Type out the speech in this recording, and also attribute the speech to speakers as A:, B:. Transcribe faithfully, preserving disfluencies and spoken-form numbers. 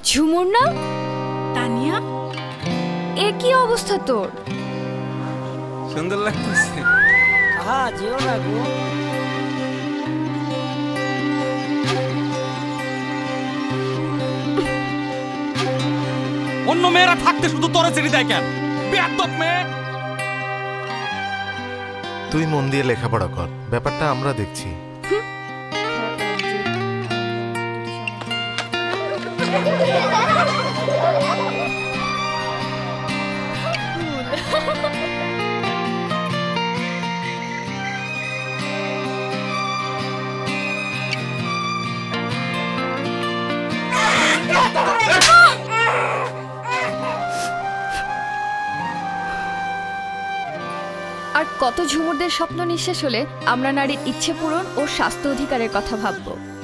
A: ঝুমুর না?
B: তানিয়া,
A: এ কি অবস্থা তোর?
C: সুন্দর লাগতেছে।
D: হ্যাঁ, যেও না গো।
C: অন্য মেয়েরা থাকতে শুধু তোরে ছেড়ে দেয় কেন? বেয়াদব মেয়ে।
E: তুই মন দিয়ে লেখাপড়া কর, ব্যাপারটা আমরা দেখছি।
A: আর কত ঝুমুরদের স্বপ্ন নিঃশেষ হলে আমরা নারীর ইচ্ছে পূরণ ও স্বাস্থ্য অধিকারের কথা ভাববো।